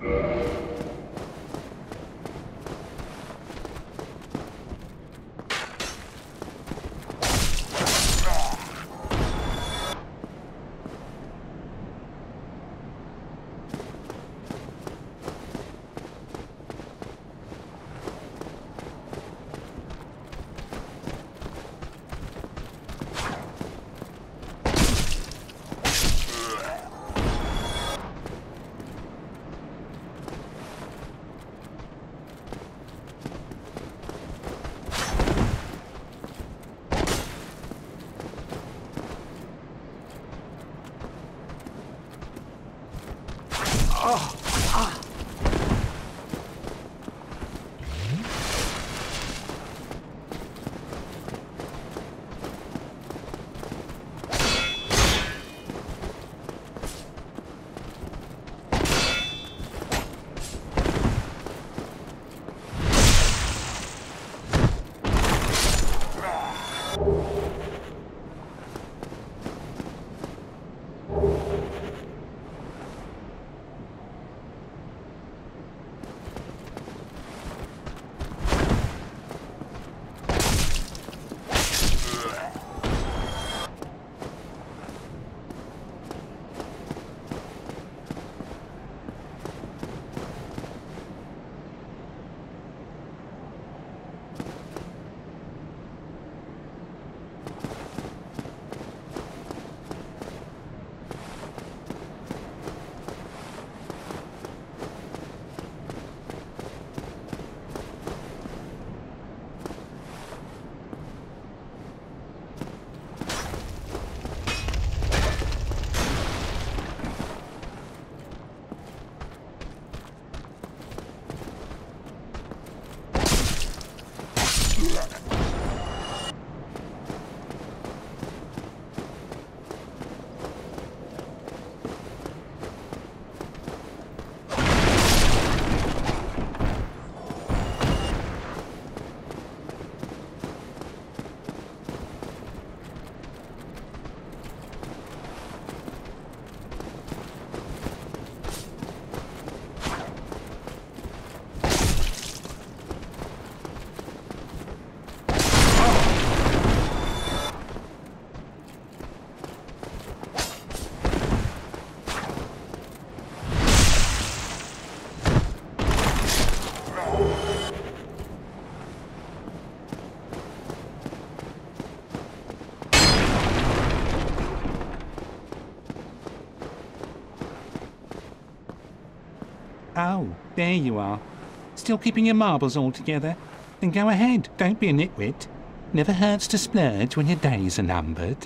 Oh, there you are. Still keeping your marbles all together? Then go ahead, don't be a nitwit. Never hurts to splurge when your days are numbered.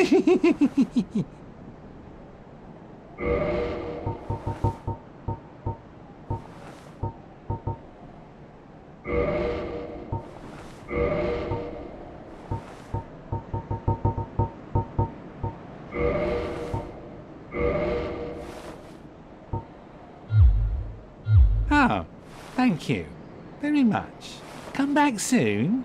Oh, thank you very much. Come back soon.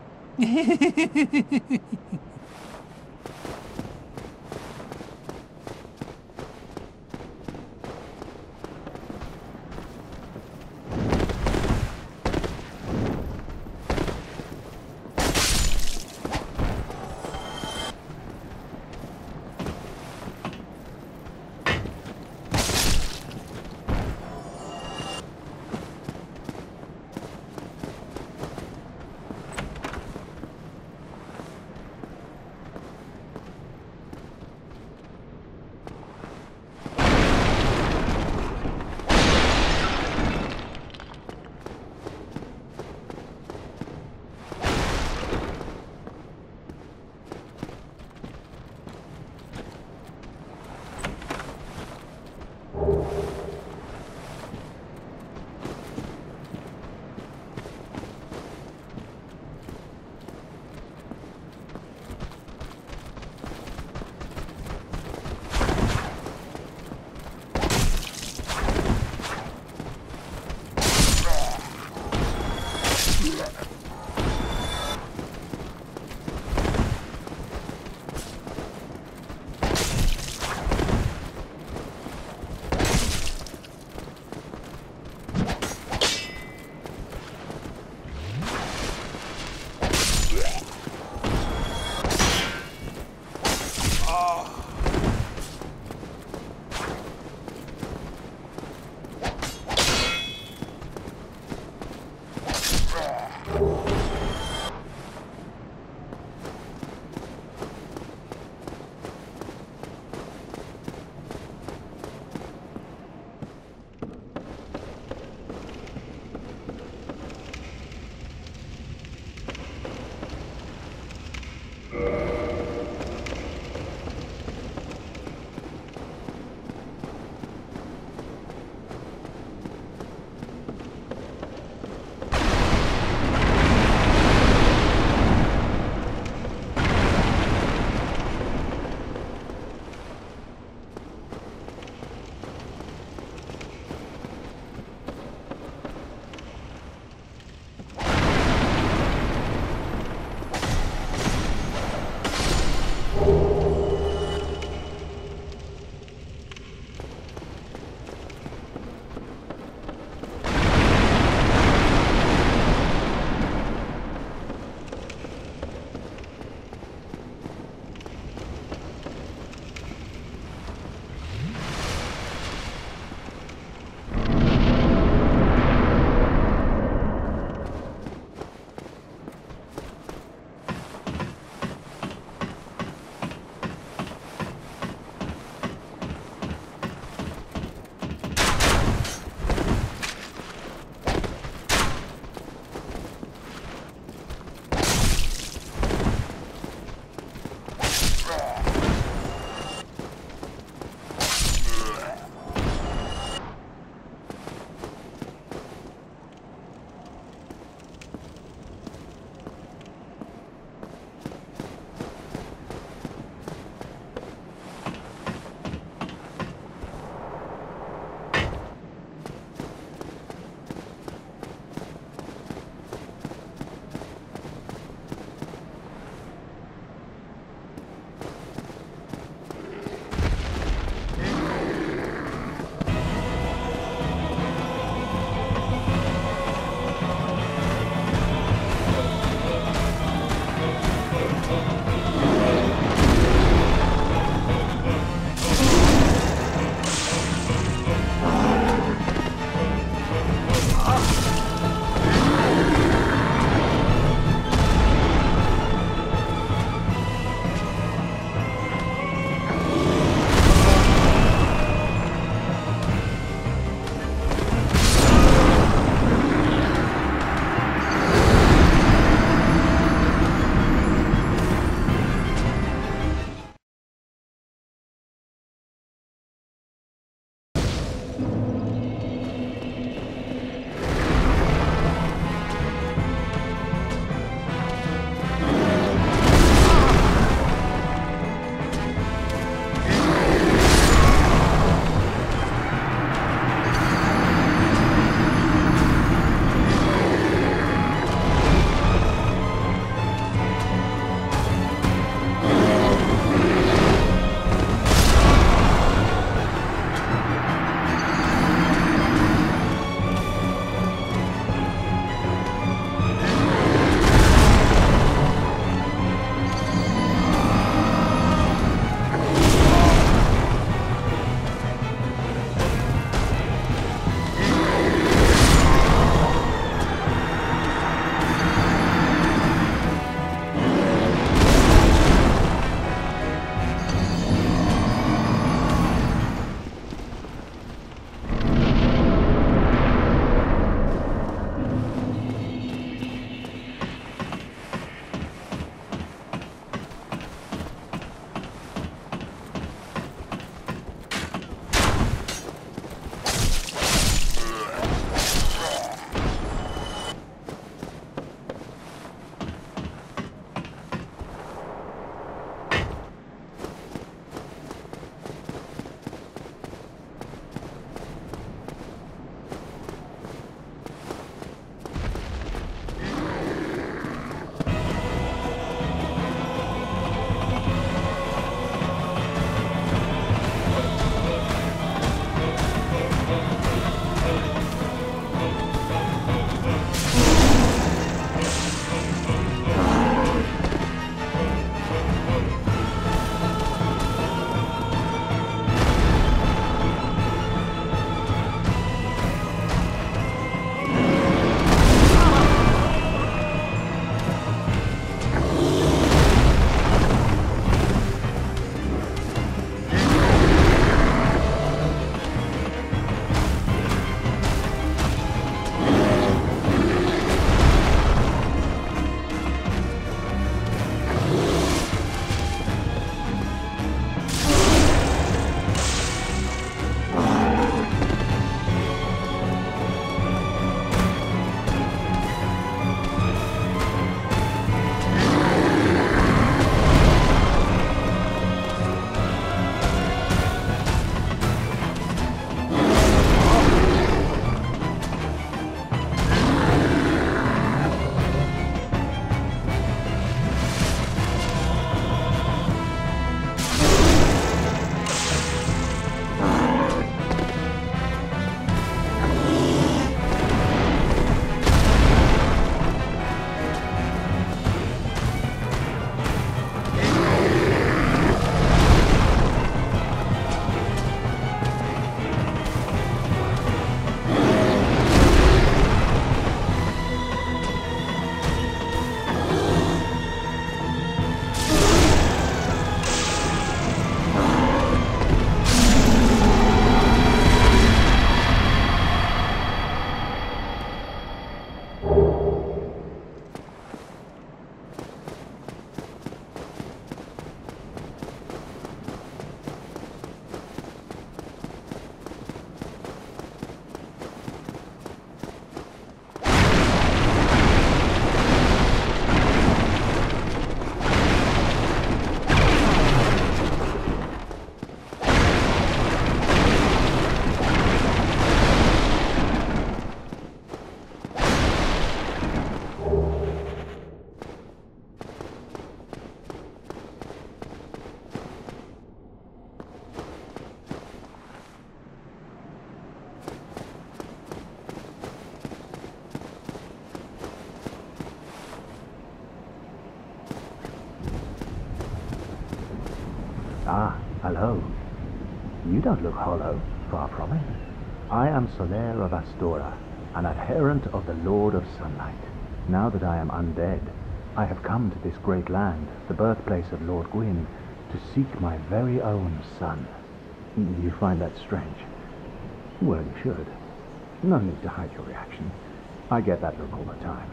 Hello. You don't look hollow, far from it. I am Solaire of Astora, an adherent of the Lord of Sunlight. Now that I am undead, I have come to this great land, the birthplace of Lord Gwyn, to seek my very own son. You find that strange? Well, you should. No need to hide your reaction. I get that look all the time.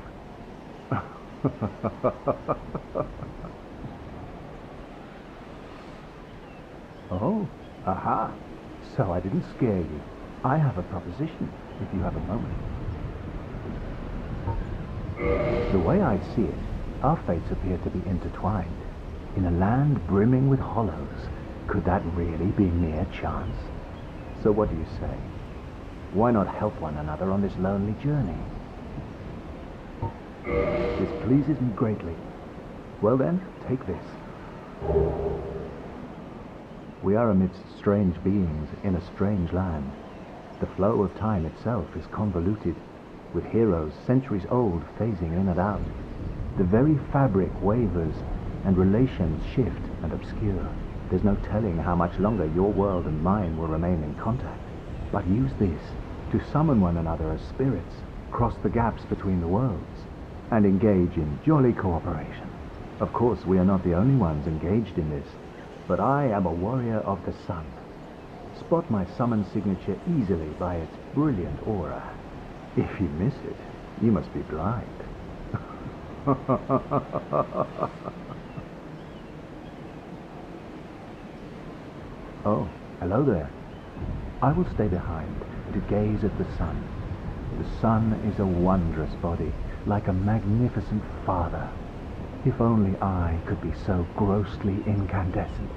Oh, aha. So I didn't scare you. I have a proposition, if you have a moment. The way I see it, our fates appear to be intertwined. In a land brimming with hollows, could that really be mere chance? So what do you say? Why not help one another on this lonely journey? This pleases me greatly. Well then, take this. We are amidst strange beings in a strange land. The flow of time itself is convoluted, with heroes centuries old phasing in and out. The very fabric wavers, and relations shift and obscure. There's no telling how much longer your world and mine will remain in contact. But use this to summon one another as spirits, cross the gaps between the worlds, and engage in jolly cooperation. Of course, we are not the only ones engaged in this, but I am a warrior of the sun. Spot my summon signature easily by its brilliant aura. If you miss it, you must be blind. Oh, hello there. I will stay behind to gaze at the sun. The sun is a wondrous body, like a magnificent father. If only I could be so grossly incandescent.